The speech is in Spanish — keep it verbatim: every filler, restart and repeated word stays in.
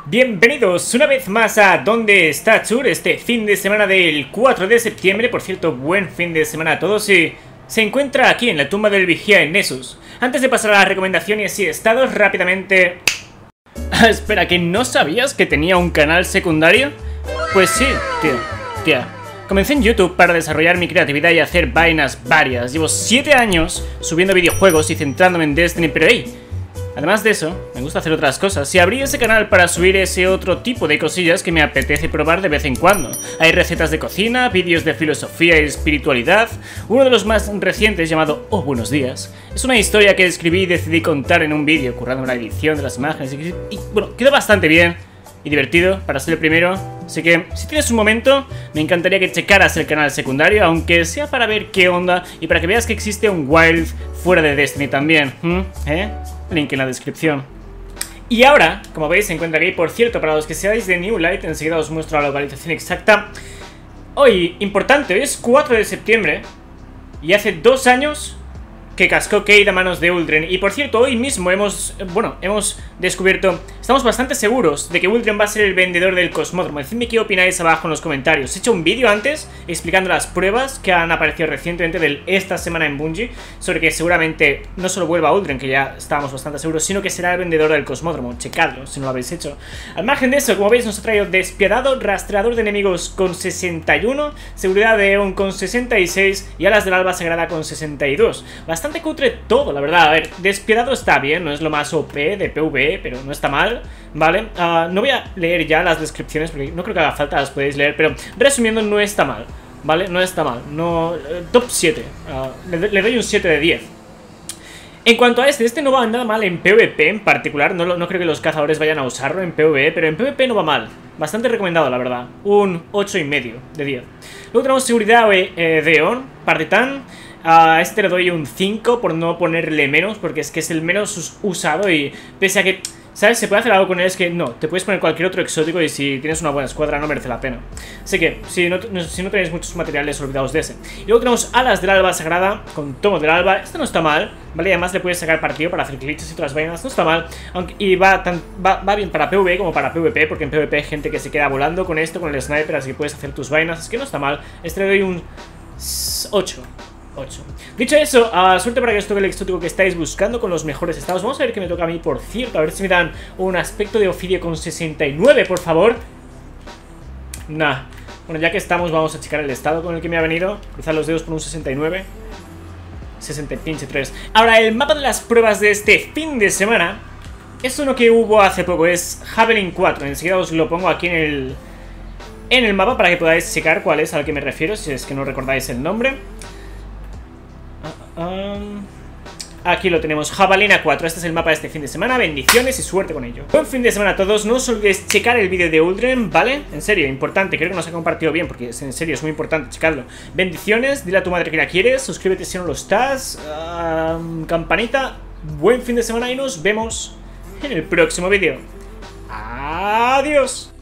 Bienvenidos una vez más a ¿Dónde está Chur? Este fin de semana del cuatro de septiembre. Por cierto, buen fin de semana a todos. Y se encuentra aquí en la tumba del vigía en Nessus. Antes de pasar a las recomendaciones y estados, rápidamente... Espera, ¿que no sabías que tenía un canal secundario? Pues sí, tío, tía. Comencé en YouTube para desarrollar mi creatividad y hacer vainas varias. Llevo siete años subiendo videojuegos y centrándome en Destiny, pero hey, además de eso, me gusta hacer otras cosas. Y abrí ese canal para subir ese otro tipo de cosillas que me apetece probar de vez en cuando. Hay recetas de cocina, vídeos de filosofía y espiritualidad. Uno de los más recientes, llamado Oh Buenos Días, es una historia que escribí y decidí contar en un vídeo, currando la edición de las imágenes. Y, y bueno, quedó bastante bien y divertido para ser el primero. Así que, si tienes un momento, me encantaría que checaras el canal secundario, aunque sea para ver qué onda y para que veas que existe un Wild fuera de Destiny también. ¿Mm? ¿Eh? Link en la descripción. Y ahora, como veis, se encuentra aquí. Por cierto, para los que seáis de New Light, enseguida os muestro la localización exacta. Hoy, importante, hoy es cuatro de septiembre y hace dos años que cascó Cayde a manos de Uldren. Y por cierto, hoy mismo hemos, bueno, hemos descubierto, estamos bastante seguros de que Uldren va a ser el vendedor del cosmódromo. Decidme qué opináis abajo en los comentarios. He hecho un vídeo antes explicando las pruebas que han aparecido recientemente de esta semana en Bungie, sobre que seguramente no solo vuelva Uldren, que ya estábamos bastante seguros, sino que será el vendedor del cosmódromo. Checadlo si no lo habéis hecho. Al margen de eso, como veis, nos ha traído despiadado, rastreador de enemigos con sesenta y uno, seguridad de Eon con sesenta y seis y alas del alba sagrada con sesenta y dos. Bastante cutre todo, la verdad. A ver, despiadado está bien, no es lo más O P de PvE, pero no está mal, ¿vale? Uh, no voy a leer ya las descripciones porque no creo que haga falta, las podéis leer, pero resumiendo, no está mal, ¿vale? No está mal, no... Eh, top siete, uh, le, le doy un siete de diez. En cuanto a este, este no va nada mal en PvP en particular, no, no creo que los cazadores vayan a usarlo en PvE, pero en PvP no va mal. Bastante recomendado, la verdad. Un ocho y medio de diez. Luego tenemos seguridad eh, de Eon, Partitán. A este le doy un cinco por no ponerle menos, porque es que es el menos usado y pese a que, ¿sabes? Se puede hacer algo con él, es que no, te puedes poner cualquier otro exótico y si tienes una buena escuadra no merece la pena. Así que, si no, no, si no tenéis muchos materiales, olvidaos de ese. Y luego tenemos alas del alba sagrada con tomo del alba. Este no está mal, ¿vale? Y además le puedes sacar partido para hacer glitches y otras vainas, no está mal. Aunque, y va, tan, va, va bien para PvE como para PvP, porque en PvP hay gente que se queda volando con esto, con el sniper, así que puedes hacer tus vainas, es que no está mal. Este le doy un ocho. ocho. Dicho eso, uh, suerte para que os toque el exótico que estáis buscando con los mejores estados. Vamos a ver qué me toca a mí, por cierto. A ver si me dan un aspecto de Ofidio con sesenta y nueve, por favor. Nah. Bueno, ya que estamos, vamos a checar el estado con el que me ha venido. Cruzar los dedos por un sesenta y nueve. sesenta y tres. Ahora, el mapa de las pruebas de este fin de semana es uno que hubo hace poco. Es Javelin cuatro. Enseguida os lo pongo aquí en el, en el mapa para que podáis checar cuál es al que me refiero, si es que no recordáis el nombre. Um, aquí lo tenemos, Javelina cuatro. Este es el mapa de este fin de semana. Bendiciones y suerte con ello. Buen fin de semana a todos. No os olvidéis checar el vídeo de Uldren, ¿vale? En serio, importante. Creo que nos ha compartido bien porque en serio es muy importante checarlo. Bendiciones, dile a tu madre que la quieres. Suscríbete si no lo estás. um, Campanita. Buen fin de semana y nos vemos en el próximo vídeo. Adiós.